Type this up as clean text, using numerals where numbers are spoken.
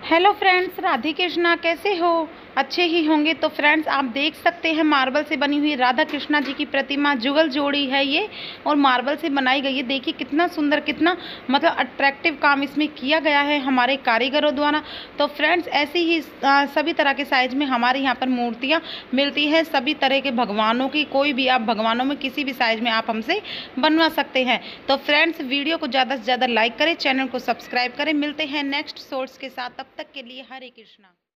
Hello friends, Radhe Krishna कैसे हो? अच्छे ही होंगे। तो फ्रेंड्स, आप देख सकते हैं मार्बल से बनी हुई राधा कृष्णा जी की प्रतिमा जुगल जोड़ी है ये, और मार्बल से बनाई गई है। देखिए कितना सुंदर, कितना मतलब अट्रैक्टिव काम इसमें किया गया है हमारे कारीगरों द्वारा। तो फ्रेंड्स, ऐसे ही सभी तरह के साइज में हमारे यहाँ पर मूर्तियाँ मिलती है, सभी तरह के भगवानों की। कोई भी आप भगवानों में किसी भी साइज में आप हमसे बनवा सकते हैं। तो फ्रेंड्स, वीडियो को ज़्यादा से ज़्यादा लाइक करें, चैनल को सब्सक्राइब करें। मिलते हैं नेक्स्ट सोर्स के साथ, तब तक के लिए हरे कृष्णा।